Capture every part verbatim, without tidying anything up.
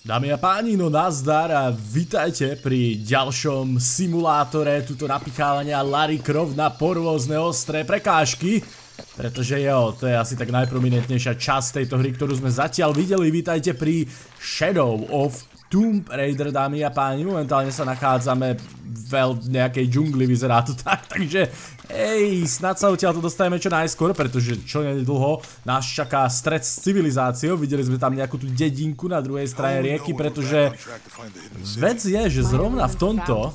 Dámy a páni, no nazdar a vítajte pri ďalšom simulátore tuto napichávania Lara Croft na porôzne ostré prekážky. Pretože jo, to je asi tak najprominentnejšia časť tejto hry, ktorú sme zatiaľ videli. Vítajte pri Shadow of Tomb Raider, dámy a páni. Momentálne sa nachádzame v nejakej džungli, vyzerá to tak, takže hej, snad sa odtiaľ to dostaneme čo najskôr, pretože čo nedlho nás čaká stret s civilizáciou. Videli sme tam nejakú tú dedinku na druhej strane rieky, pretože vec je, že zrovna v tomto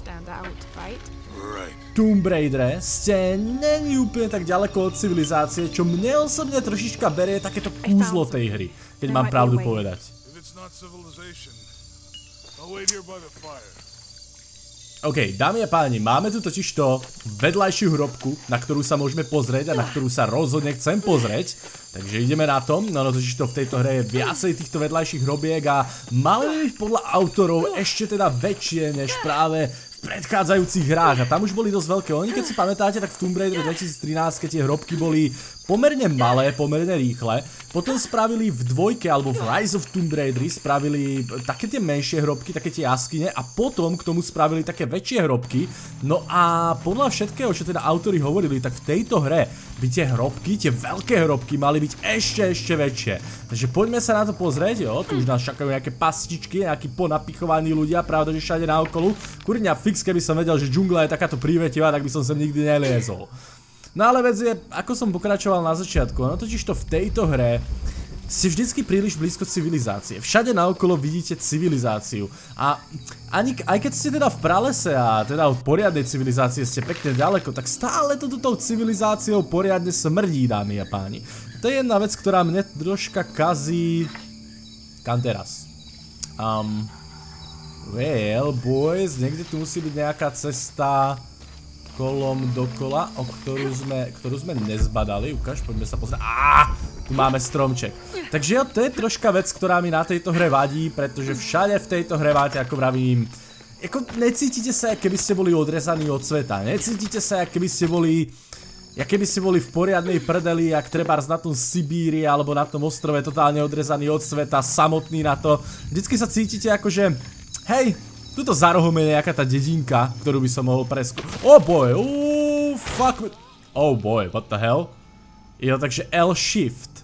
Tomb Raidere ste není úplne tak ďaleko od civilizácie, čo mne osobne trošička berie takéto kúzlo tej hry, keď mám pravdu povedať. OK, dámy a páni, máme tu totižto vedľajšiu hrobku, na ktorú sa môžeme pozrieť a na ktorú sa rozhodne chcem pozrieť. Takže ideme na to, no totižto v tejto hre je viacej týchto vedľajších hrobiek a máme ich podľa autorov ešte teda väčšie než práve v predchádzajúcich hrách a tam už boli dosť veľké. Oni, keď si pamätáte, tak v Tomb Raider dvetisíctrinásť, keď tie hrobky boli pomerne malé, pomerne rýchle, potom spravili v dvojke alebo v Rise of Tomb Raider spravili také tie menšie hrobky, také tie jaskyne a potom k tomu spravili také väčšie hrobky. No a podľa všetkého, čo teda autori hovorili, tak v tejto hre by tie hrobky, tie veľké hrobky mali byť ešte, ešte väčšie. Takže poďme sa na to pozrieť, jo, tu už nás čakajú nejaké pastičky, nejakí ponapichovaní ľudia, pravda, že všade naokolo. Kurňa fix, keby som vedel, že džungla je takáto prívetivá, tak by som sem nikdy neliezol. No ale vec je, ako som pokračoval na začiatku, no totižto v tejto hre si vždycky príliš blízko civilizácie. Všade naokolo vidíte civilizáciu. A ani, aj keď ste teda v pralese a teda od poriadnej civilizácie ste pekne ďaleko, tak stále to tou civilizáciou poriadne smrdí, dámy a páni. To je jedna vec, ktorá mne troška kazí... Kam teraz? Um... Well, boys, niekde tu musí byť nejaká cesta kolom dokola, o ktorú sme, ktorú sme nezbadali. Ukáž, poďme sa pozrieť. Á, tu máme stromček. Takže jo, to je troška vec, ktorá mi na tejto hre vadí, pretože všade v tejto hre máte, ako vravím, ako necítite sa, ako keby ste boli odrezaní od sveta. Necítite sa, ako keby ste boli, ako keby ste boli v poriadnej prdeli, jak trebárs na tom Sibíri alebo na tom ostrove totálne odrezaní od sveta, samotný na to. Vždycky sa cítite ako, že hej, tuto za rohom je nejaká tá dedinka, ktorú by som mohol preskúť. Oh boy, oh fuck me. Oh boy, what the hell? Jo, takže L shift.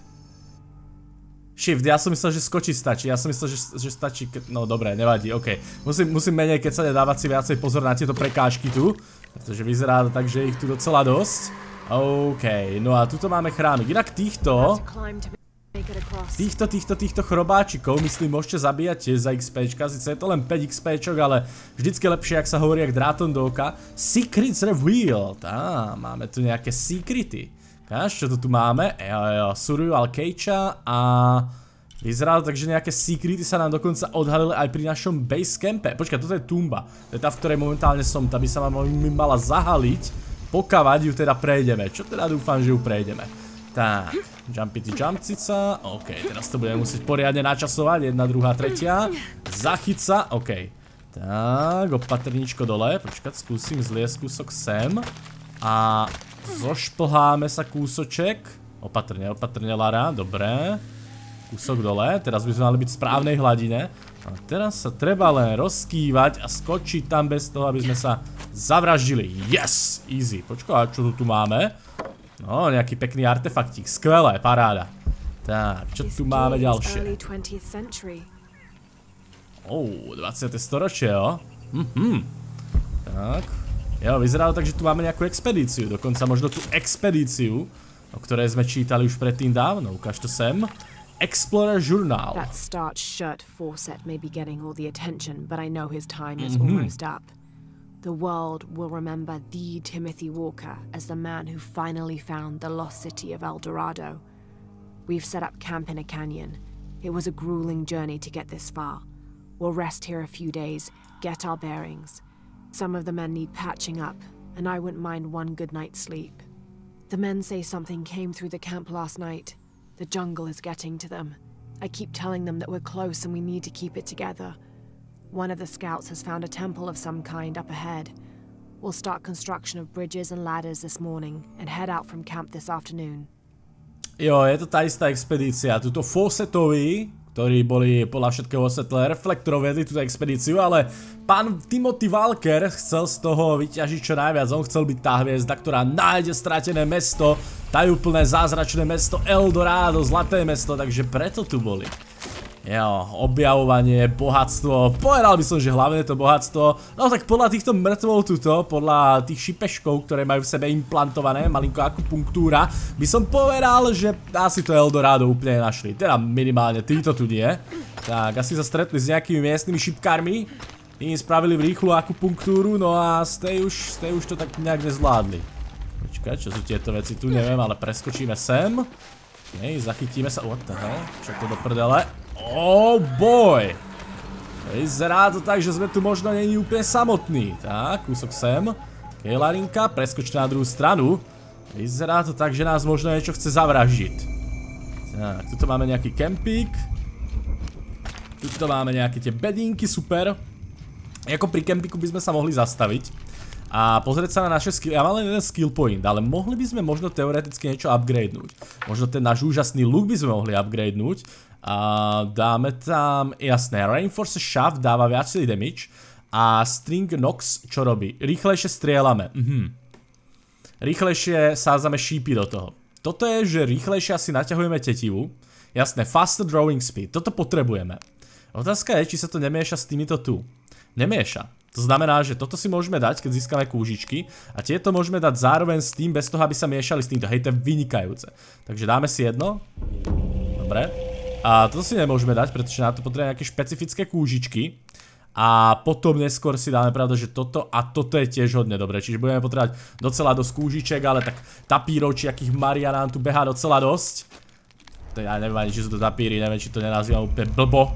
Shift, ja som myslel, že skočiť stačí, ja som myslel, že, že stačí, no dobré, nevadí, okej. Musím, musím menej, keď sa nedávať si viacej pozor na tieto prekážky tu, pretože vyzerá to tak, že ich tu docela dosť. OK, no a tuto máme chrámik, inak týchto... Týchto, týchto, týchto chrobáčikov, myslím, môžete zabíjať tiež za XPčka, sice je to len päť XPčok, ale vždycky lepšie, ak sa hovorí, jak drátom do oka. Secrets revealed, á, máme tu nejaké secrety. Káž, čo to tu máme? Jo, jo, Survival Cage'a a... Vyzerá to tak, že nejaké secrety sa nám dokonca odhalili aj pri našom base campe. Počkaj, toto je tumba, to je tá, v ktorej momentálne som, tá by sa ma mala zahaliť, pokavať ju teda prejdeme, čo teda dúfam, že ju prejdeme. Tak, jumpity jumpcica, ok, teraz to budeme musieť poriadne načasovať, jedna, druhá, tretia, zachyť sa, ok. Tak, opatrníčko dole, počkať, skúsim zliesť kúsok sem a zošplháme sa kúsoček, opatrne, opatrne Lara, dobré, kúsok dole, teraz by sme mali byť v správnej hladine a teraz sa treba len rozkývať a skočiť tam bez toho, aby sme sa zavraždili, yes, easy, počkaj, čo tu tu máme? No, nejaký pekný artefaktík, skvelé, paráda. Tak, čo tu máme ďalšie? Oh, dvadsiate storočie, jo? Mhm. Tak, jo, vyzerá to tak, že tu máme nejakú expedíciu, dokonca možno tú expedíciu, o ktorej sme čítali už predtým dávno, ukáž to sem. Explorer Journal. That starched shirt Fawcett may be getting all the attention, but I know his time is almost up. The world will remember the Timothy Walker as the man who finally found the lost city of El Dorado. We've set up camp in a canyon. It was a grueling journey to get this far. We'll rest here a few days, get our bearings. Some of the men need patching up, and I wouldn't mind one good night's sleep. The men say something came through the camp last night. The jungle is getting to them. I keep telling them that we're close and we need to keep it together. One of the scouts has found a temple of some kind up ahead. We'll start construction of bridges and ladders this morning and head out from camp this afternoon. Jo, je to tá istá expedícia. Tuto Fawcettovi, ktorí boli podľa všetkého vo svetle reflektorov viedli túto expedíciu, ale pán Timothy Walker chcel z toho vyťažiť čo najviac. On chcel byť tá hviezda, ktorá nájde stratené mesto, tajúplné zázračné mesto Eldorado, zlaté mesto, takže preto tu boli. Jo, objavovanie, bohatstvo, povedal by som, že hlavne to bohatstvo. No tak podľa týchto mŕtvol tuto, podľa tých šipeškov, ktoré majú v sebe implantované, malinko akupunktúra, by som povedal, že asi to Eldorado úplne našli. Teda minimálne títo tu nie. Tak, asi sa stretli s nejakými miestnymi šipkármi, im spravili v rýchlu akupunktúru, no a z tej už, z tej už to tak nejak nezvládli. Počkaj, čo sú tieto veci tu, neviem, ale preskočíme sem. Okej, zachytíme sa, what the hell, čo to do prdele? Oh boy! Vyzerá to tak, že sme tu možno není úplne samotní. Tak, kúsok sem. Okej, Larinka, preskočte na druhú stranu. Vyzerá to tak, že nás možno niečo chce zavraždiť. Tak, tuto máme nejaký kempík. Tuto máme nejaké tie bedínky, super. Jako pri kempíku by sme sa mohli zastaviť a pozrieť sa na naše skill. Ja mám len jeden skill point, ale mohli by sme možno teoreticky niečo upgradenúť. Možno ten náš úžasný look by sme mohli upgradenúť. A dáme tam, jasné, Reinforce Shaft dáva viacej damage a String Nox čo robí? Rýchlejšie strieľame. Mhm. Rýchlejšie sádzame šípy do toho. Toto je, že rýchlejšie asi naťahujeme tetivu. Jasné, faster drawing speed, toto potrebujeme. Otázka je, či sa to nemieša s týmito tu. Nemieša. To znamená, že toto si môžeme dať, keď získame kúžičky a tieto môžeme dať zároveň s tým, bez toho, aby sa miešali s týmto. Hej, to je vynikajúce. Takže dáme si jedno. Dobre. A toto si nemôžeme dať, pretože na to potrebujeme nejaké špecifické kúžičky. A potom neskôr si dáme, pravda, že toto a toto je tiež hodne dobre. Čiže budeme potrebovať docela dosť kúžiček, ale tak tapírov či akých Marian nám tu behá docela dosť. To ja neviem ani, či sú to tapíry, neviem, či to nenazývam úplne blbo.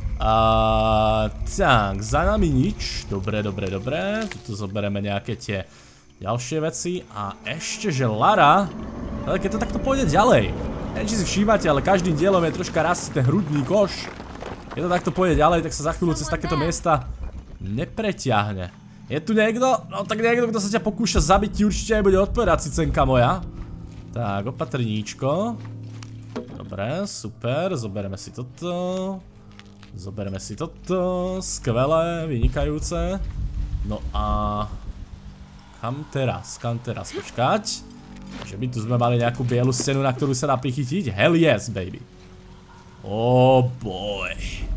Uh, tak, za nami nič. Dobre, dobre, dobre. Tuto zoberieme nejaké tie ďalšie veci. A ešte, že Lara, ale keď to takto pôjde ďalej, neviem, či si všímate, ale každým dielom je troška rastý ten hrudný koš. Keď to takto pôjde ďalej, tak sa za chvíľu cez takéto miesta nepreťahne. Je tu niekto? No tak niekto, kto sa ťa pokúša zabiť, ti určite aj bude odpovedať, cicenka moja. Tak, opatrníčko. Dobre, super, zoberieme si toto. Zoberieme si toto, skvelé, vynikajúce. No a... kam teraz, kam teraz počkať? Že by tu sme mali nejakú bielu stenu, na ktorú sa dá prichytiť? Hell yes, baby. Oh boy.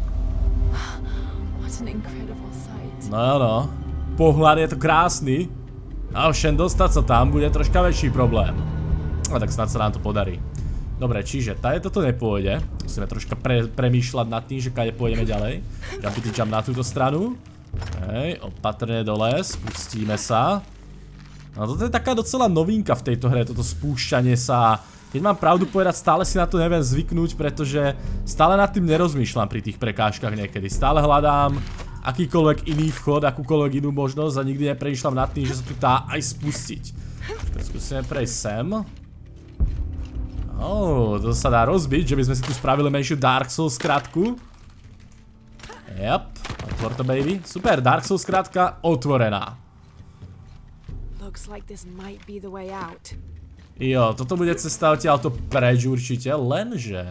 No no, pohľad je to krásny. A všem dostať sa tam bude troška väčší problém. No tak snad sa nám to podarí. Dobre, čiže tady toto nepôjde. Musíme troška pre, premýšľať nad tým, že kade pôjdeme ďalej. Jumpity jump na túto stranu. Hej, opatrne dole, spustíme sa. No toto je taká docela novinka v tejto hre, toto spúšťanie sa. Keď mám pravdu povedať, stále si na to neviem zvyknúť, pretože stále nad tým nerozmýšľam pri tých prekážkach niekedy. Stále hľadám akýkoľvek iný vchod, akúkoľvek inú možnosť a nikdy nepremýšľam nad tým, že sa tu dá aj spustiť. Skúsime prejsť sem. Oh, to sa dá rozbiť, že by sme si tu spravili menšiu Dark Souls skratku. Yep, otvor to baby. Super, Dark Souls skratka otvorená. Jo, toto bude cesta odtiaľto preč určite, lenže...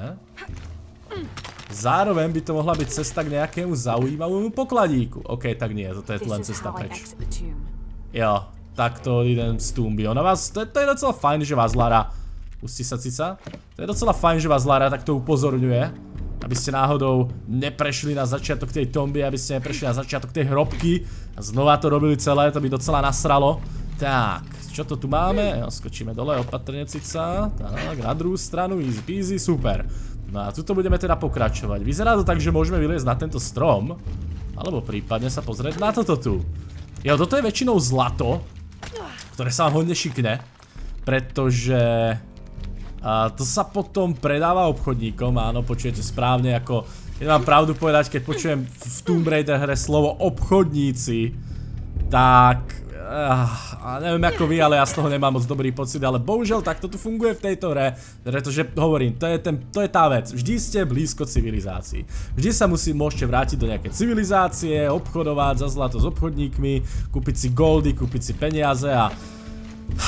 zároveň by to mohla byť cesta k nejakému zaujímavému pokladíku. OK, tak nie, toto je len cesta preč. Jo, tak to idem z túmby. Ona vás, to je, to je docela fajn, že vás Lara... Pustí sa cica. To je docela fajn, že vás Lara takto upozorňuje. Aby ste náhodou neprešli na začiatok tej tomby, aby ste neprešli na začiatok tej hrobky. A znova to robili celé, to by docela nasralo. Tak, čo to tu máme? Jo, skočíme dole, opatrne cica. Tak, na druhú stranu, easy peasy, super. No a tuto budeme teda pokračovať. Vyzerá to tak, že môžeme vyliezť na tento strom. Alebo prípadne sa pozrieť na toto tu. Jo, toto je väčšinou zlato, ktoré sa vám hodne šikne. Pretože... A to sa potom predáva obchodníkom, áno, počujete správne, ako keď mám pravdu povedať, keď počujem v Tomb Raider hre slovo obchodníci, tak uh, neviem ako vy, ale ja z toho nemám moc dobrý pocit, ale bohužiaľ takto tu funguje v tejto hre, pretože hovorím, to je, ten, to je tá vec, vždy ste blízko civilizácii, vždy sa musí, môžete vrátiť do nejakej civilizácie, obchodovať za zlato s obchodníkmi, kúpiť si goldy, kúpiť si peniaze a...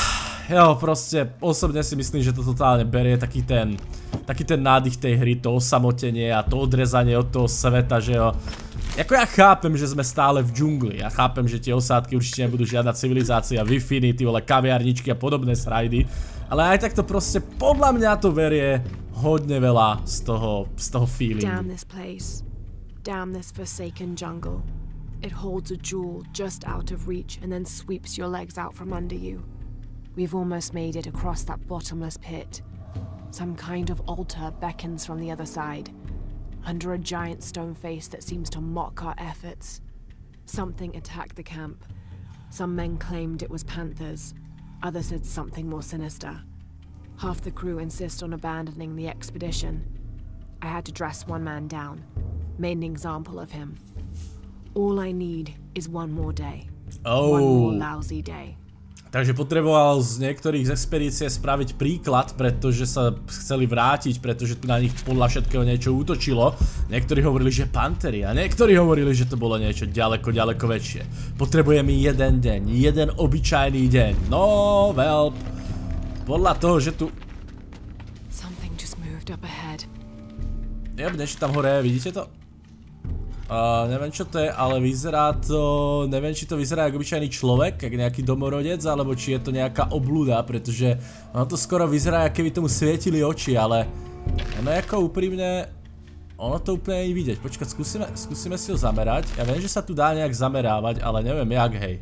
jo, proste osobne si myslím, že to totálne berie taký ten, taký ten nádych tej hry, to osamotenie a to odrezanie od toho sveta, že jo. Jako ja chápem, že sme stále v džungli, ja chápem, že tie osádky určite nebudú žiadna civilizácia, Wi-Fi, ty vole, kaviarničky a podobné srajdy, ale aj tak to proste podľa mňa to berie hodne veľa z toho, z toho feelingu. Damn this place. Damn this forsaken jungle. It holds a jewel just out of reach and then sweeps your legs out from under you. We've almost made it across that bottomless pit. Some kind of altar beckons from the other side, under a giant stone face that seems to mock our efforts. Something attacked the camp. Some men claimed it was panthers. Others said something more sinister. Half the crew insist on abandoning the expedition. I had to dress one man down, made an example of him. All I need is one more day. Oh. One more lousy day. Takže potreboval z niektorých z expedície spraviť príklad, pretože sa chceli vrátiť, pretože tu na nich podľa všetkého niečo útočilo. Niektorí hovorili, že pantery a niektorí hovorili, že to bolo niečo ďaleko, ďaleko väčšie. Potrebujeme jeden deň, jeden obyčajný deň. No, veľp. Podľa toho, že tu... Something just moved up ahead. Jeb, niečo tam hore, vidíte to? Uh, neviem čo to je, ale vyzerá to, neviem či to vyzerá ako obyčajný človek, ako nejaký domorodec, alebo či je to nejaká oblúda, pretože ono to skoro vyzerá, ako keby tomu svietili oči, ale ono je ako úprimne, ono to úplne nie vidieť. Počkať, skúsime, skúsime si ho zamerať, ja viem, že sa tu dá nejak zamerávať, ale neviem jak, hej.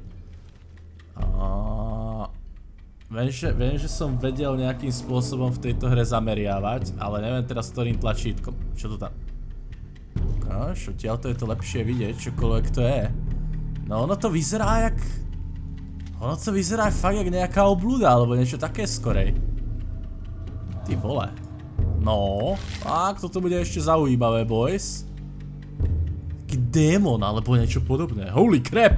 Uh, viem, že, viem, že som vedel nejakým spôsobom v tejto hre zameriavať, ale neviem teraz ktorým tlačítkom, čo to tam? Ukáž, odtiaľto je to lepšie vidieť, čokoľvek to je. No ono to vyzerá jak... Ono to vyzerá fakt jak nejaká oblúda, alebo niečo také skorej. Ty vole. No, tak toto bude ešte zaujímavé, boys. Taký démon, alebo niečo podobné. Holy crap!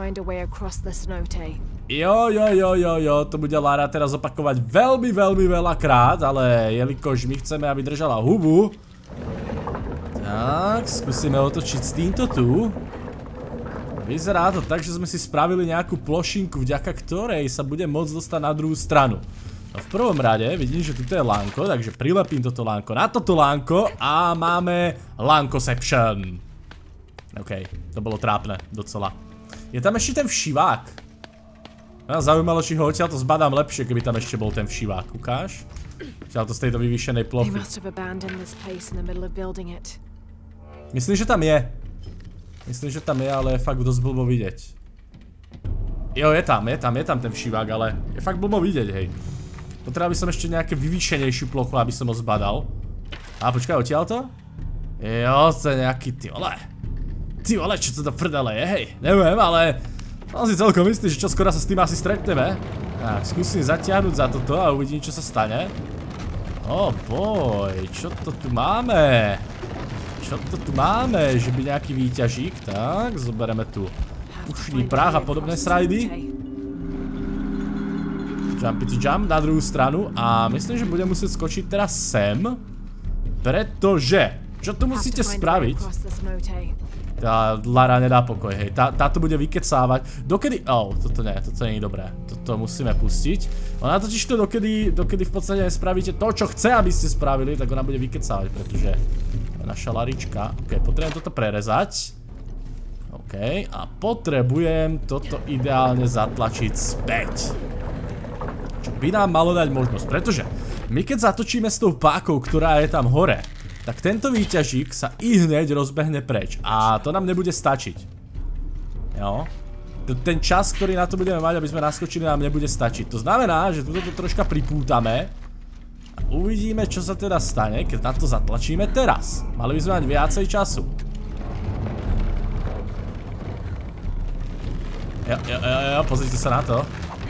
Jo, jo, jo, jo, jo, to bude Lara teraz opakovať veľmi, veľmi veľa krát, ale jelikož my chceme, aby držala hubu, tak, skúsime otočiť s týmto tu. Vyzerá to tak, že sme si spravili nejakú plošinku, vďaka ktorej sa bude môcť dostať na druhú stranu. No v prvom rade vidím, že tuto je lánko, takže prilepím toto lánko na toto lánko a máme lánkoception. OK, to bolo trápne docela. Je tam ešte ten všivák. Ja zaujímalo, či ho odtiaľ to zbadám lepšie, keby tam ešte bol ten všivák, ukáž? Odtiaľ to z tejto vyvýšenej plochy. Myslím, že tam je. Myslím, že tam je, ale je fakt dosť blbo vidieť. Jo, je tam, je tam, je tam ten všivák, ale je fakt blbo vidieť, hej. Potreboval by som ešte nejaké vyvýšenejšiu plochu, aby som ho zbadal. A počkaj, odtiaľto? Jo, to je nejaký, ty vole. Ty vole, čo to do prdele je, hej. Neviem, ale som si celkom istý, že čoskoro sa s tým asi stretneme. Tak, skúsim zatiahnuť za toto a uvidím, čo sa stane. Oh boj, čo to tu máme? Čo to tu máme? Že by nejaký výťažík? Tak, zoberieme tu ušný prach a podobné srajdy. Jumpity jump na druhú stranu a myslím, že budem musieť skočiť teraz sem. Pretože, čo tu musíte spraviť? Tá Lara nedá pokoj, hej. Tá, táto bude vykecávať. Dokedy... Oh, toto nie, toto nie je dobré. Toto musíme pustiť. Ona totiž to dokedy, dokedy v podstate nespravíte to, čo chce, aby ste spravili, tak ona bude vykecávať, pretože je naša Larička. Ok, potrebujem toto prerezať. Ok, a potrebujem toto ideálne zatlačiť späť. Čo by nám malo dať možnosť, pretože my keď zatočíme s tou pákou, ktorá je tam hore, tak tento výťažík sa i hneď rozbehne preč a to nám nebude stačiť. Jo. Ten čas, ktorý na to budeme mať, aby sme naskočili, nám nebude stačiť. To znamená, že tuto to troška pripútame a uvidíme, čo sa teda stane, keď na to zatlačíme teraz. Mali by sme mať viacej času. Jo, jo, jo, jo, pozrite sa na to.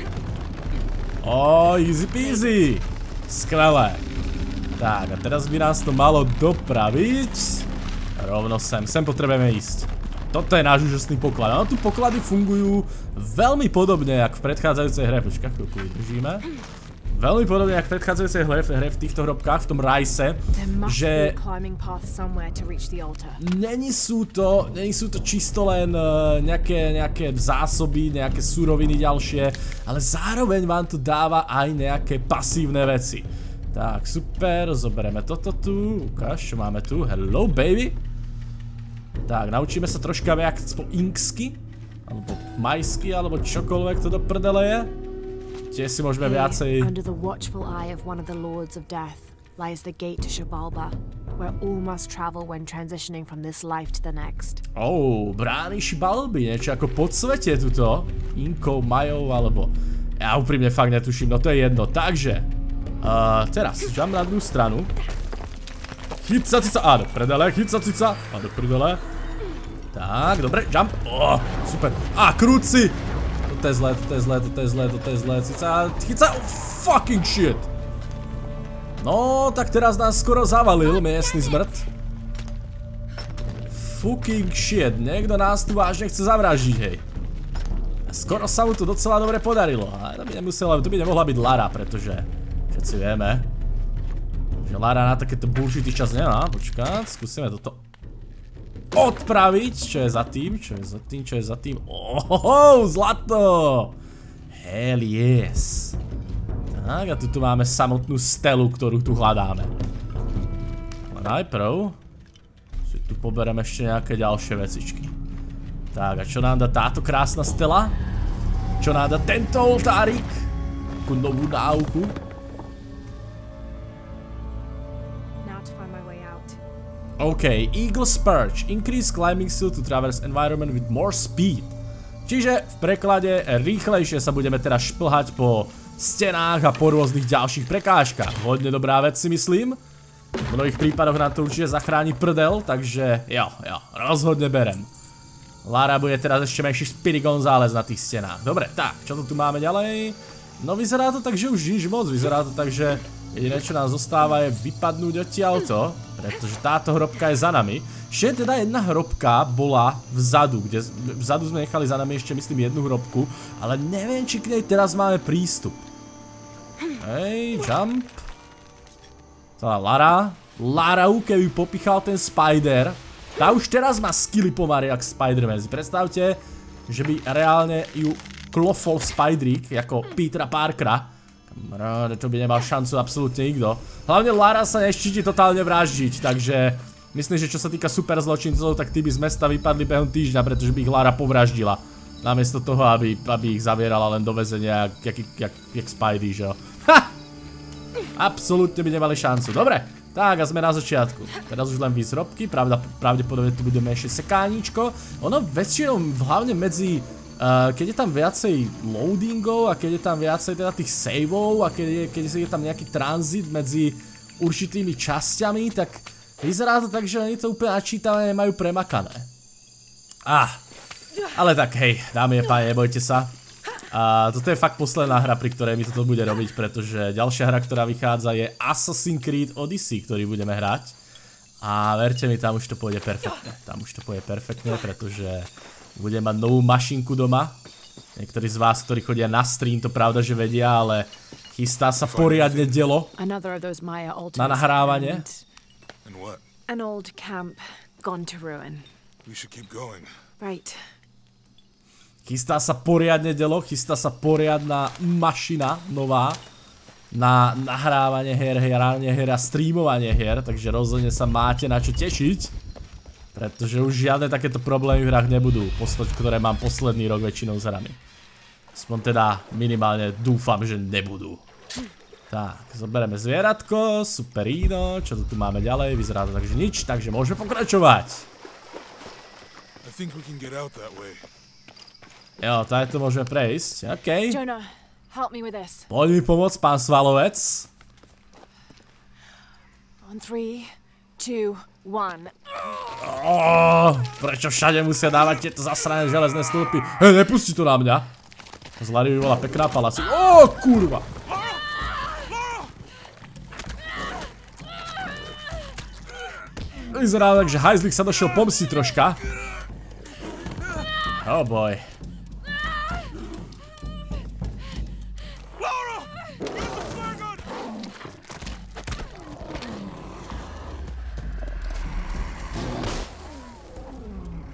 Ó, easy peasy. Skvelé. Tak, a teraz by nás to malo dopraviť. Rovno sem, sem potrebujeme ísť. Toto je náš úžasný poklad. No tu poklady fungujú veľmi podobne, jak v predchádzajúcej hre. Počkaj, chvíľku vydržíme. veľmi podobne ako v predchádzajúcej hre, hre v týchto hrobkách, v tom Rise, že není sú to, není sú to čisto len uh, nejaké, nejaké zásoby, nejaké suroviny ďalšie, ale zároveň vám to dáva aj nejaké pasívne veci. Tak, super, zoberieme toto tu, ukáž, čo máme tu, hello baby. Tak, naučíme sa troška viac po inksky, alebo majsky, alebo čokoľvek to do prdele je. Tiež si môžeme viacej... Under the watchful eye of one of the Lords of Death lies the gate to Xibalba, where all must travel when transitioning from this life to the next. Oh, brány Xibalby, niečo ako podsvete tuto. Inkov, Majov, alebo... Ja úprimne fakt netuším, no to je jedno. Takže, uh, teraz, jump na druhú stranu. Chyť sa cica, a do prdele, chyť sa cica, a do prdele. Tak, dobre, jump, oh, super. A, krúci! Toto je zlé, toto je zlé, toto je zlé, toto je zlé, cica, chyť sa, oh, fucking shit. No, tak teraz nás skoro zavalil miestny zmrt. Fucking shit, niekto nás tu vážne chce zavraždiť, hej. Skoro sa mu to docela dobre podarilo, ale to by nemusela, to by nemohla byť Lara, pretože všetci vieme, že Lara na takéto bullshity čas nemá. Počkať, skúsime toto odpraviť, čo je za tým, čo je za tým, čo je za tým. Ohoho, zlato! Hell yes. Tak, a tu máme samotnú stelu, ktorú tu hľadáme. A najprv si tu pobereme ešte nejaké ďalšie vecičky. Tak, a čo nám dá táto krásna stela? Čo nám dá tento oltárik? Takú novú náuku. OK, Eagle's Perch. Increase climbing skill to traverse environment with more speed. Čiže v preklade rýchlejšie sa budeme teraz šplhať po stenách a po rôznych ďalších prekážkach. Hodne dobrá vec si myslím. V mnohých prípadoch nám to určite zachráni prdel, takže jo, jo, rozhodne berem. Lara bude teraz ešte menší Speedy González na tých stenách. Dobre, tak, čo to tu máme ďalej? No vyzerá to tak, že už nič moc. Vyzerá to tak, že jediné, čo nám zostáva, je vypadnúť odtiaľto, pretože táto hrobka je za nami. Ešte teda jedna hrobka bola vzadu, kde vzadu sme nechali za nami ešte myslím jednu hrobku, ale neviem, či k nej teraz máme prístup. Hej, jump. Tá Lara. Lara, keby popichal ten Spider. Tá už teraz má skilly pomaly jak Spider-Man. Si predstavte, že by reálne ju klofol Spiderík, ako Petera Parkera. Kamaráde, to by nemal šancu absolútne nikto. Hlavne Lara sa neštíti totálne vraždiť, takže myslím, že čo sa týka super zločincov, tak tí by z mesta vypadli behom týždňa, pretože by ich Lara povraždila. Namiesto toho, aby, aby ich zavierala len do väzenia, jak, jak, jak Spidey, že jo. Ha! Absolútne by nemali šancu. Dobre, tak a sme na začiatku. Teraz už len výzrobky, pravda, pravdepodobne tu budeme ešte sekáníčko. Ono väčšinou, hlavne medzi... Uh, keď je tam viacej loadingov a keď je tam viacej teda tých saveov a keď je, keď je tam nejaký tranzit medzi určitými časťami, tak vyzerá to tak, že oni to úplne načítané nemajú premakané. Ah, ale tak hej, dámy a páni, nebojte sa. A toto je fakt posledná hra, pri ktorej mi toto bude robiť, pretože ďalšia hra, ktorá vychádza, je Assassin's Creed Odyssey, ktorý budeme hrať. A verte mi, tam už to pôjde perfektne. Tam už to pôjde perfektne, pretože budem mať novú mašinku doma. Niektorí z vás, ktorí chodia na stream, to pravda, že vedia, ale chystá sa poriadne dielo na nahrávanie. An old camp gone to ruin. We should keep going. Right. Chystá sa poriadne dielo, chystá sa poriadna mašina nová na nahrávanie her, hranie her a streamovanie her, takže rozhodne sa máte na čo tešiť. Pretože už žiadne takéto problémy v hrách nebudú, ktoré mám posledný rok väčšinou s hrami. Aspoň teda minimálne dúfam, že nebudú. Tak, zoberieme zvieratko, superíno, čo tu máme ďalej, vyzerá to takže nič, takže môžeme pokračovať. Jo, tady to môžeme prejsť, okej. Jonah, help me with this. Poď mi pomôcť, pán Svalovec. On three, two, one. Oh, prečo všade musia dávať tieto zasrané železné stĺpy? Hej, nepustí to na mňa. Z Lary by bola pekná palasi. Ó, kurva. Vyzerá tak, že hajzlik sa došiel pomstiť troška. Oh boy.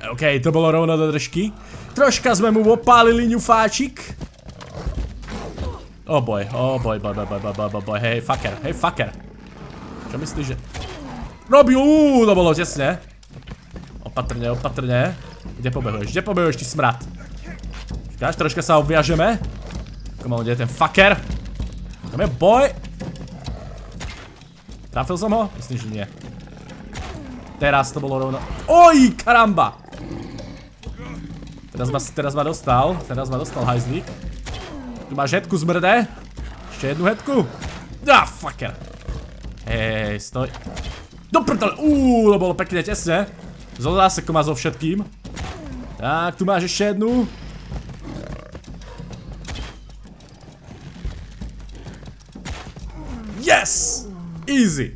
OK, to bolo rovno do držky. Troška sme mu opálili ňufáčik. Oh boj, oh boj, boj, boj, boj, boj, boj, boj, hej, fucker, hej, fucker. Čo myslíš, že... Robí, uuu, to bolo tesne. Opatrne, opatrne. Kde pobehuješ, kde pobehuješ, ty smrad? Čakáš, troška sa obviažeme. Come on, kde je ten fucker? Tam je boj. Trafil som ho? Myslím, že nie. Teraz to bolo rovno... Oj, karamba! Teraz ma, teraz ma dostal, teraz ma dostal hajzlík. Tu máš hedku zmrde. Ešte jednu hedku. Ah, fucker. Hej, stoj. Do prdele, uuu, to bolo pekne tesne. So zásekom a so všetkým. Tak, tu máš ešte jednu. Yes! Easy.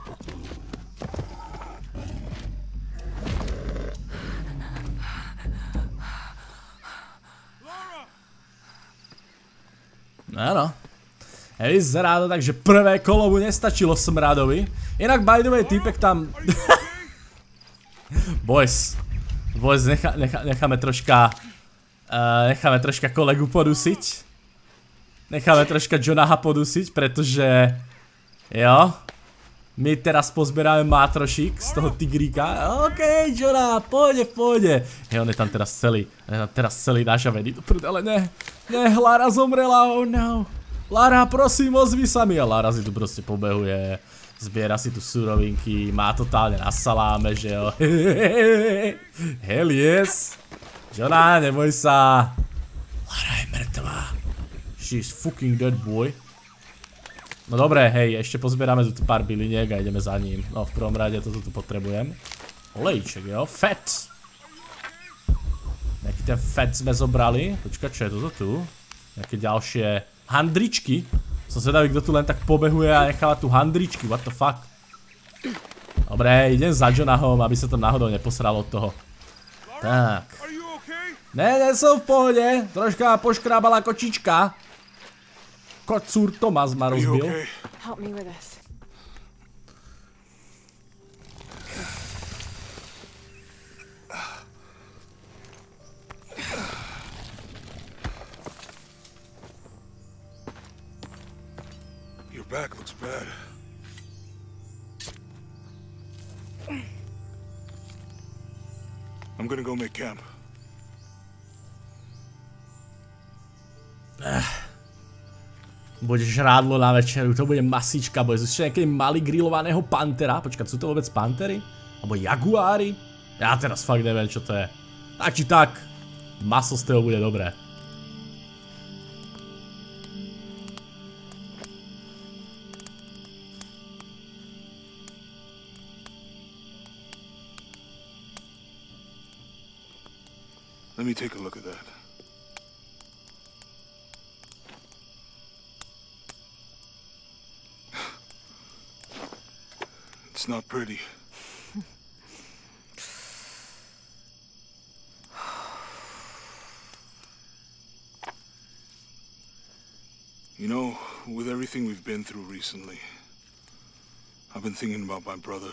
Áno. Vyzerá to tak, že prvé kolo mu nestačilo smradovi. Inak by the way, týpek tam... Boys. Boys, nechá, nechá, necháme troška... Uh, necháme troška kolegu podusiť. Necháme troška Jonaha podusiť, pretože... Jo. My teraz pozberáme mátrošik z toho tigríka. OK, Jonah, pôjde, pôjde. Hej, on je tam teraz celý. On je tam teraz celý nažavený. Ale ne. Ne, Lara zomrela, oh no. Lara, prosím, ozvi sa mi. A Lara si tu proste pobehuje. Zbiera si tu surovinky. Má totálne na saláme, že jo. Hell yes. Jonah, neboj sa. Lara je mŕtvá. She's fucking dead, boy. No dobré, hej, ešte pozbierame tu pár byliniek a ideme za ním. No, v prvom rade toto tu potrebujem. Olejček, jo, fat. Nejaký ten fat sme zobrali. Počkaj, čo je toto tu? Nejaké ďalšie handričky. Som zvedavý, kto tu len tak pobehuje a necháva tu handričky, what the fuck. Dobre, idem za Jonahom, aby sa to náhodou neposralo od toho. Tak. Ne, ne, som v pohode. Troška poškrábala kočička. Kocúr Tomás ma rozbil. Help me with this. Your back looks bad. I'm gonna go make camp. Bude žrádlo na večeru, to bude masička, bude ešte nejaký malý grillovaného pantera. Počkať, sú to vôbec pantery? Alebo jaguári? Ja teraz fakt neviem, čo to je. Tak či tak, maso z toho bude dobré. Let me take a look at that. It's not pretty. You know, with everything we've been through recently, I've been thinking about my brother.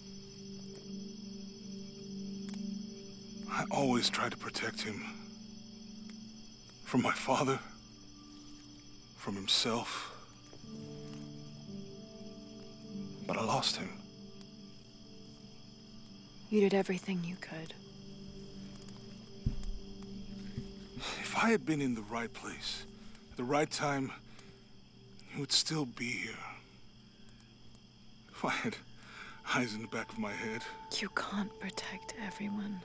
I always try to protect him. From my father. From himself. But I lost him. You did everything you could. If I had been in the right place, at the right time, he would still be here. If I had eyes in the back of my head. You can't protect everyone.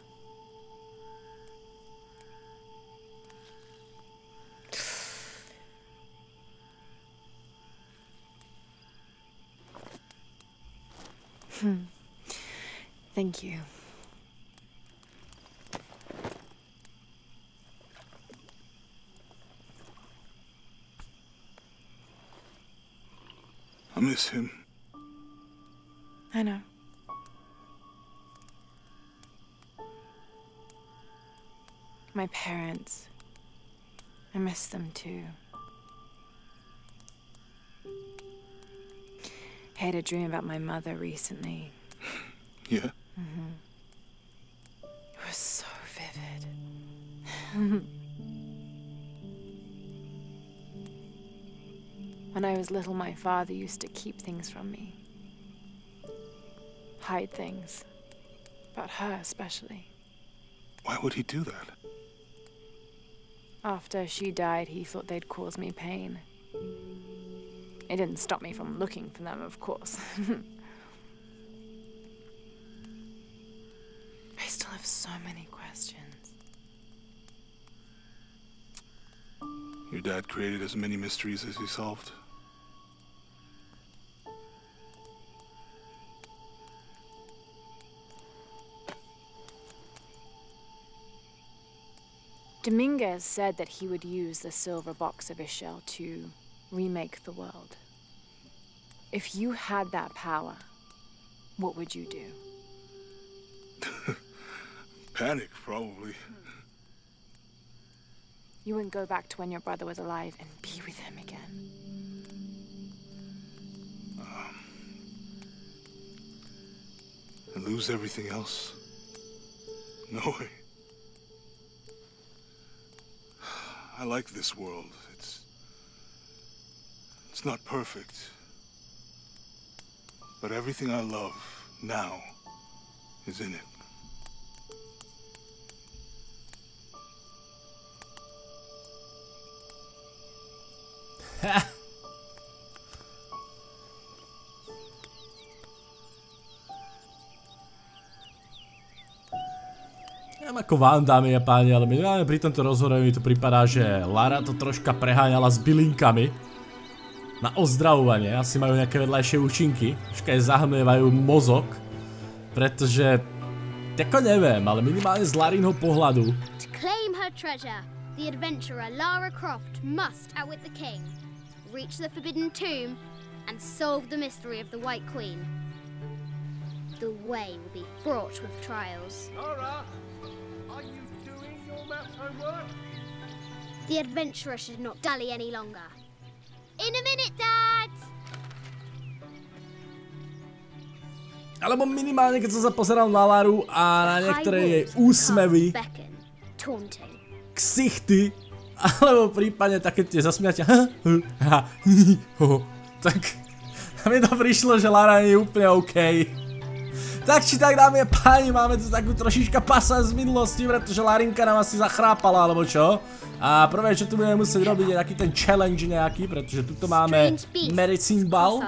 Hmm. Thank you. I miss him. I know. My parents. I miss them too. I had a dream about my mother recently. Yeah? Mm-hmm. It was so When I was little, my father used to keep things from me. Hide things. About her, especially. Why would he do that? After she died, he thought they'd cause me pain. It didn't stop me from looking for them, of course. I still have so many questions. Your dad created as many mysteries as he solved. Dominguez said that he would use the silver box of Ishel to remake the world. If you had that power, what would you do? Panic, probably. You wouldn't go back to when your brother was alive and be with him again. Um, and lose everything else? No way. I like this world. It's... It's not perfect. But everything I love now is in it. Ha! Neviem ako vám, dámy a páni, ale minimálne pri tomto rozhovore mi to pripadá, že Lara to troška preháňala s bylinkami na ozdravovanie. Asi majú nejaké vedľajšie účinky, troška jej zahmlievajú mozog, pretože, tako neviem, ale minimálne z Larinho pohľadu. To claim her treasure, the adventurer Lara Croft must outwit the king, reach the forbidden tomb, and solve the mystery of the White Queen. The way will be fraught with trials. Lara, are you doing your maths homework? The adventurer should not dally any longer. In a minute, Dad! Alebo minimálne, keď som sa pozeral na Laru a na niektoré jej úsmevy, ksichty, alebo prípadne také tie zasmiatia, tak mi to prišlo, že Lara je úplne OK. Tak či tak, dámy a páni, máme tu takú trošička pasa z minulosti, pretože Larinka nám asi zachrápala, alebo čo? A prvé, čo tu budeme musieť robiť, je taký ten challenge nejaký, pretože tuto máme Medicine Ball.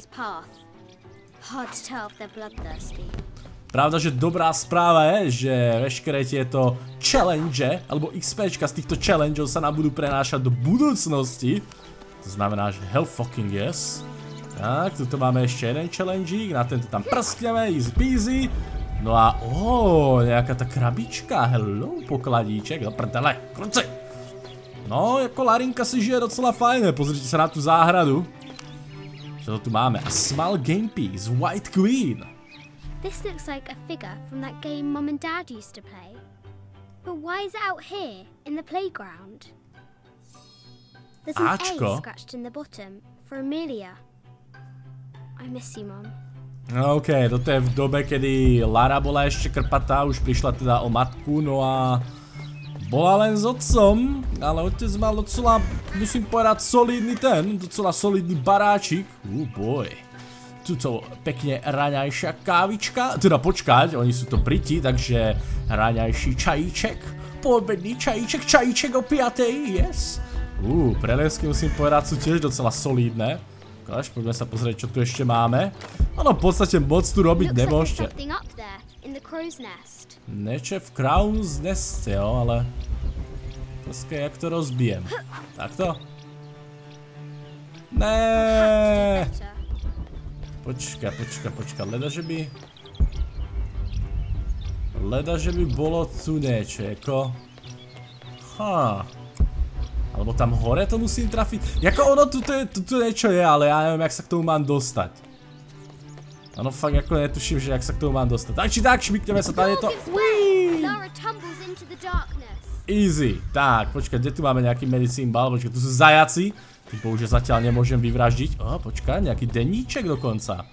Pravda, že dobrá správa je, že veškeré tieto challenge, alebo XPčka z týchto challengeov sa nám budú prenášať do budúcnosti. To znamená, že hell fucking yes. Tak, tuto máme ešte jeden challenge, na tento tam prskneme, easy peasy. No a ooo, nejaká tá krabička, hello, pokladíček, do prdele, kruci. No, jako Larinka si žije docela fajne, pozrite sa na tú záhradu. Čo to tu máme? A small game piece, White Queen. This looks like a figure from that game Mum and Dad used to play. But why is it out here, in the playground? There's an Ačko. A scratched in the bottom, for Amelia. I miss you, Mum. No okej, okay, toto je v dobe, kedy Lara bola ešte krpatá, už prišla teda o matku, no a bola len s otcom, ale otec mal docela, musím povedať, solidný ten, docela solidný baráčik. Uh, boy. Tuto pekne raňajšia kávička, teda počkať, oni sú to Briti, takže raňajší čajíček, poobedný čajíček, čajíček o piatej, yes. Uh, preliesky musím povedať, sú tiež docela solidné. Ukáž, poďme sa pozrieť, čo tu ešte máme. Ono, v podstate moc tu robiť nemôžete. Niečo v Crown's Neste, jo, ale... Otázka je, jak to rozbijem. Takto? Né. Počka, počka, počka, leda, že by... Leda, že by bolo tu niečo, jako... Ha. Alebo tam hore to musím trafiť. Jako ono, tu niečo je, ale ja neviem, jak sa k tomu mám dostať. Ano, fakt ako netuším, že jak sa k tomu mám dostať. Tak či tak, šmikneme sa, tady je to... Easy. Tak, počkaj, kde tu máme nejaký medicine ball? Počkaj, tu sú zajaci. Ty bohužiaľ zatiaľ nemôžem vyvraždiť. O, počkaj, nejaký denníček dokonca.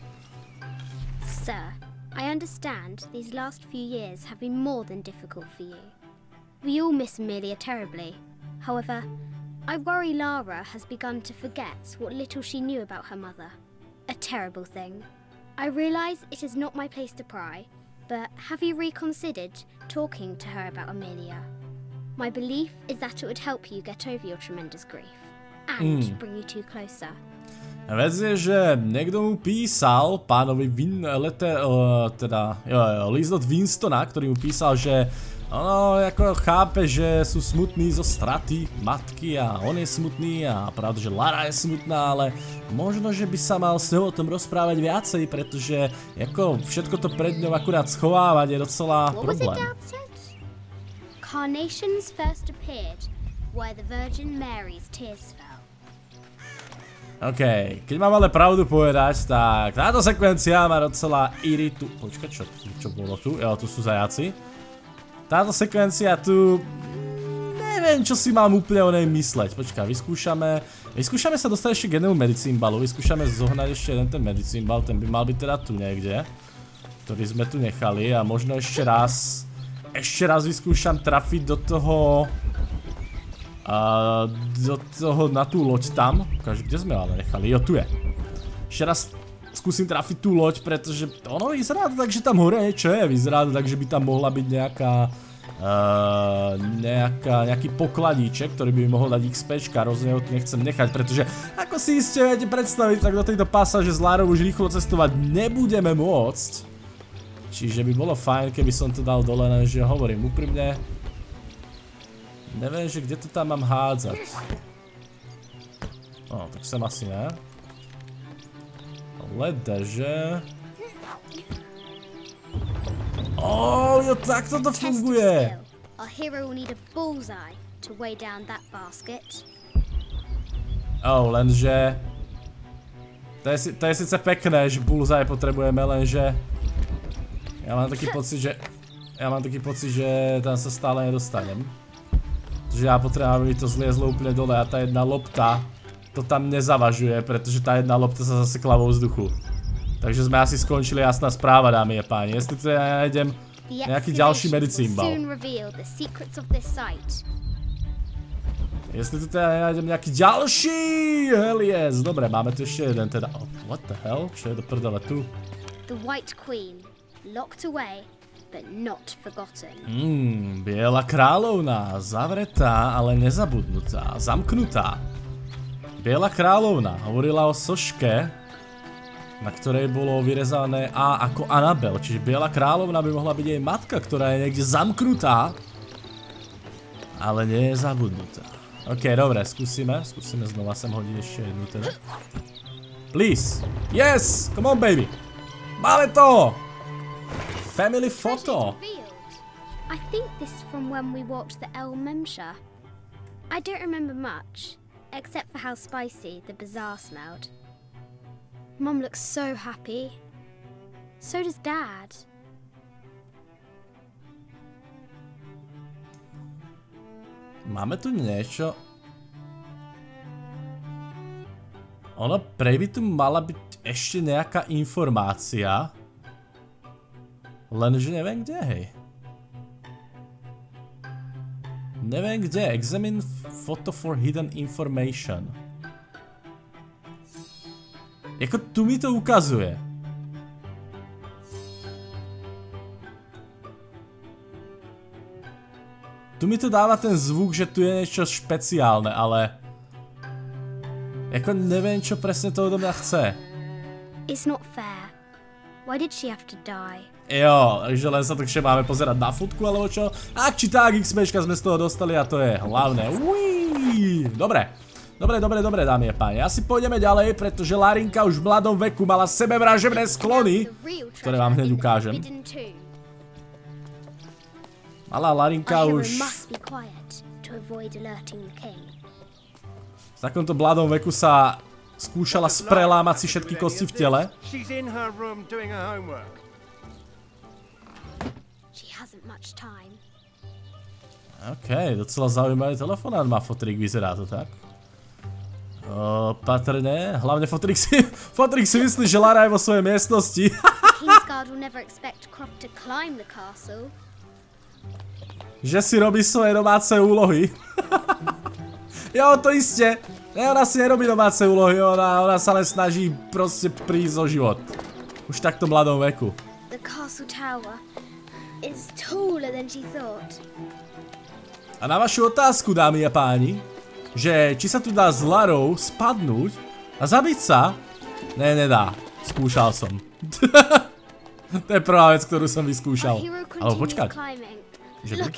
Sir, I understand these last few years have been more than difficult for you. We all miss Amelia terribly. However, I worry Lara has begun to forget what little she knew about her mother. A terrible thing. I realise it is not my place to pry, but have you reconsidered talking to her about Amelia? My belief is that it would help you get over your tremendous grief and mm. bring you two closer. Vec je, že niekto mu písal, pánovi Vin, lete, uh, teda, jo, jo, list od Winstona, ktorý mu písal, že ono, ako chápe, že sú smutní zo straty matky a on je smutný a pravda, že Lara je smutná, ale možno, že by sa mal s ňou o tom rozprávať viacej, pretože ako všetko to pred ňou akurát schovávať je docela problém. Carnations first appeared where the Virgin Mary's tears fell. OK, keď mám ale pravdu povedať, tak táto sekvencia má docela iritu... Počkaj, čo, čo bolo tu? Jo, tu sú zajaci. Táto sekvencia tu... Neviem, čo si mám úplne o nej mysleť. Počkaj, vyskúšame... Vyskúšame sa dostať ešte k jednému medicínbalu. Vyskúšame zohnať ešte jeden ten medicínbal. Ten by mal byť teda tu niekde. Ktorý sme tu nechali. A možno ešte raz... Ešte raz vyskúšam trafiť do toho... Uh, do toho, na tú loď tam. Ukáž, kde sme ale nechali? Jo, tu je. Ešte raz skúsim trafiť tú loď, pretože ono vyzerá to tak, že tam hore niečo je. Vyzerá to tak, že by tam mohla byť nejaká, uh, nejaká nejaký pokladíček, ktorý by mi mohol dať XPčka. Rozhodne ho tu nechcem nechať, pretože ako si iste viete predstaviť, tak do tejto pasáže s Larou už rýchlo cestovať nebudeme môcť. Čiže by bolo fajn, keby som to dal dole, lenže hovorím úprimne. Neviem, že kde to tam mám hádzať. No, tak sem asi ne. Ledaže... Oh, jo, takto to funguje. Oh, lenže... To je, to je sice pekné, že bullseye potrebujeme, lenže... Ja mám taký pocit, že... Ja mám taký pocit, že tam sa stále nedostanem. Že ja potrebujem, aby to zliezlo úplne dole a tá jedna lopta to tam nezavažuje, pretože tá jedna lopta sa zasekla vo vzduchu. Takže sme asi skončili, jasná správa, dámy a páni. Jestli to ja nájdem nejaký ďalší medicínbal. Jestli to ja nájdem nejaký ďalší, hell yes. Dobre, máme tu ešte jeden teda. Oh, what the hell? Čo je do prdele tu? The White Queen, locked away. But not forgotten. Mmm, Biela kráľovná, zavretá, ale nezabudnutá, zamknutá. Biela kráľovná hovorila o soške, na ktorej bolo vyrezané A ako Annabel, čiže Biela kráľovná by mohla byť jej matka, ktorá je niekde zamknutá, ale nie je zabudnutá. OK, dobre, skúsime, skúsime znova sem hodiť ešte jednu teda. Please, yes, come on baby, máme to! Family photo. I think this is from when we walked the El Memsha. I don't remember much, except for how spicy the bazaar smelled. Mum looks so happy. So does Dad. Máme tu niečo. Ono prej by tu mala byť ešte nejaká informácia. Lenže neviem kde, hej. Neviem kde. Examine photo for hidden information. Jako tu mi to ukazuje. Tu mi to dáva ten zvuk, že tu je niečo špeciálne, ale... Jako neviem, čo presne to odo mňa chce. It's not fair. Why did she have to die? Jo, takže len sa takže máme pozerať na fotku, alebo čo? Ak či tak, XPčka sme z toho dostali a to je hlavné. Uííí. Dobre. Dobre, dobre, dobre, dámy a páni. Asi pôjdeme ďalej, pretože Larinka už v mladom veku mala sebevražebné sklony, ktoré vám hneď ukážem. Malá Larinka už... V takomto mladom veku sa skúšala sprelámať si všetky kosti v tele. OK, docela zaujímavý telefonát má Fotrik, vyzerá to tak. Opatrne, hlavne Fotrik si, Fotrik si myslí, že Lara je vo svojej miestnosti. že si robí svoje domáce úlohy. Jo, to isté. Ne, ona si nerobí domáce úlohy, ona, ona sa len snaží proste prísť o život. Už takto mladom veku. The castle tower is taller than she thought. A na vašu otázku, dámy a páni, že či sa tu dá s Larou spadnúť a zabiť sa? Ne, nedá. Skúšal som. To je prvá vec, ktorú som vyskúšal. Ale počkať. Že by?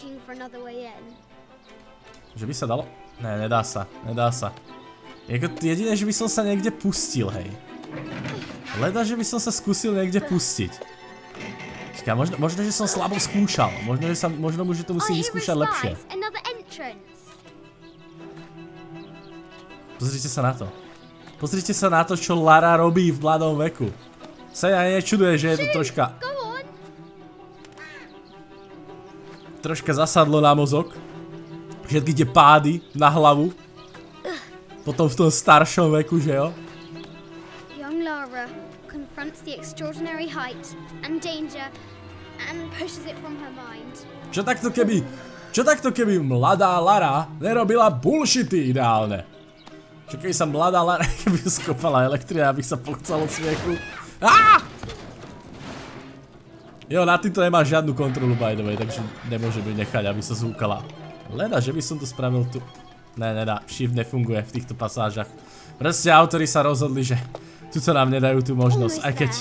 Že by sa dalo? Ne, nedá sa, nedá sa. Jediné, že by som sa niekde pustil, hej. Leda, že by som sa skúsil niekde pustiť. Čaká, možno, možno, že som slabo skúšal. Možno, že, sa, možno že to musím vyskúšať lepšie. Pozrite sa na to. Pozrite sa na to, čo Lara robí v mladom veku. Sa ja nečuduje, že je to troška... Troška zasadlo na mozog. Všetky tie pády na hlavu. Potom v tom staršom veku, že jo? Young Lara confronts the extraordinary height and danger and pushes it from her mind. Čo takto keby... Čo takto keby mladá Lara nerobila bullshity ideálne? Čo keby sa mladá Lara keby skopala elektrina, abych sa pochcal od smiechu? Aaaa! Jo, na týmto nemá žiadnu kontrolu, by the way, takže nemôže mi nechať, aby sa zúkala. Leda, že by som to spravil tu. Ne, nedá, shift nefunguje v týchto pasážach. Proste autori sa rozhodli, že tuto nám nedajú tú možnosť, aj keď...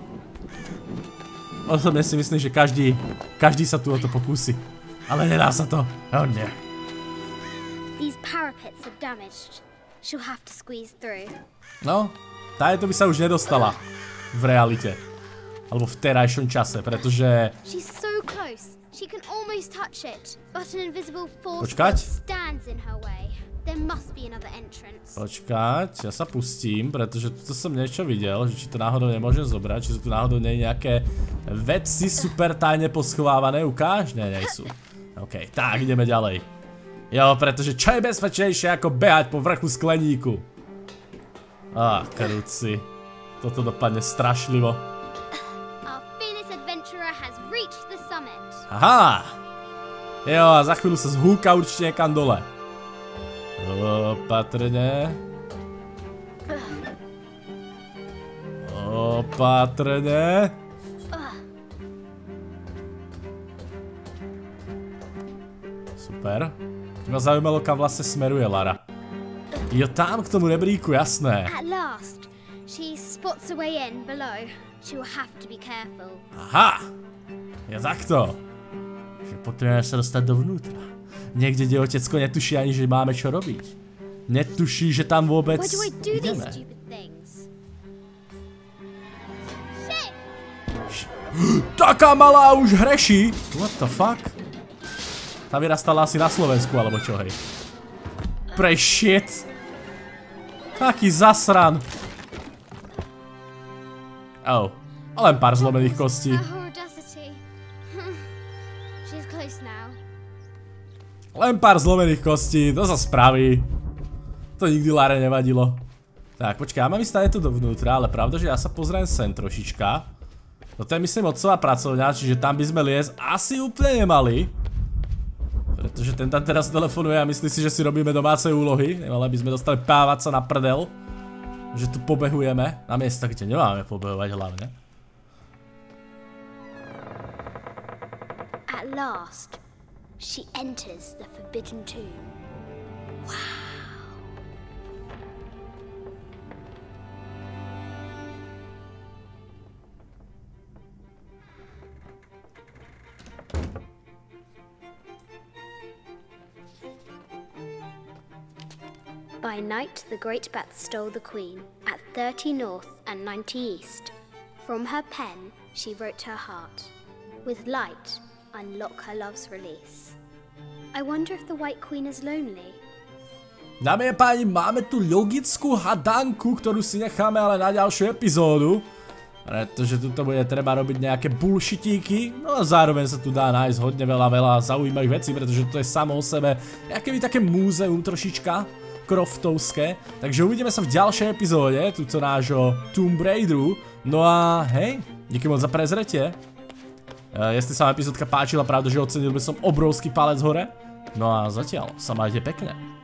Osobne si myslím, že každý, každý sa tu o to pokúsi. Ale nedá sa to, oh nie. These parapets are damaged. She'll have to squeeze through. No, táto by sa už nedostala v realite. Alebo v terajšom čase, pretože... She's so close. She can almost touch it, but an invisible force Počkať. stands in her way. There must be another entrance. Počkať, ja sa pustím, pretože tuto som niečo videl, že či to náhodou nemôžem zobrať, či sú tu náhodou nie nejaké veci super tajne poschovávané, ukáž? Ne, nie sú. OK, tak ideme ďalej. Jo, pretože čo je bezpečnejšie ako behať po vrchu skleníku? Á, krúci. Toto dopadne strašlivo. Our fearless adventurer has reached the summit. Aha! Jo, a za chvíľu sa zhúka určite niekam dole. Opatrne. Opatrne. Super. Ma zaujímalo, kam vlastne smeruje Lara. Jo, tam k tomu rebríku, jasné. At last, she spots a way in below. She will have to be careful. Aha! Ja takto. Že potrebujeme sa dostať dovnútra. Niekde, kde otecko netuší ani, že máme čo robiť. Netuší, že tam vôbec ideme. Taká malá už hreší! What the fuck? Tá vyrastala asi na Slovensku, alebo čo, hej? Prej shit! Taký zasran! Oh, len pár zlomených kostí. Len pár zlomených kostí, to sa spraví. To nikdy Lare nevadilo. Tak, počkaj, ja mám ísť tady tu dovnútra, ale pravda, že ja sa pozriem sem trošička. Toto je myslím otcová pracovňa, čiže tam by sme liesť asi úplne nemali. Pretože ten tam teraz telefonuje a myslí si, že si robíme domáce úlohy. Nemali by sme dostali pávať sa na prdel. Že tu pobehujeme na miesta, kde nemáme pobehovať hlavne. At last, she enters the forbidden tomb. Wow. By night, the great bat stole the queen at thirty north and ninety east. From her pen, she wrote her heart. With light, unlock her love's release. I wonder if the White Queen is lonely. Dámy a páni, máme tu logickú hadanku, ktorú si necháme ale na ďalšiu epizódu. Pretože tuto bude treba robiť nejaké bullshitíky. No a zároveň sa tu dá nájsť hodne veľa, veľa zaujímavých vecí, pretože to je samo o sebe akéby také múzeum trošička. Croftovské, takže uvidíme sa v ďalšej epizóde tuto nášho Tomb Raideru. No a hej, díky moc za prezretie. Jestli sa vám epizódka páčila, pravda, že ocenil by som obrovský palec hore. No a zatiaľ sa majte pekne.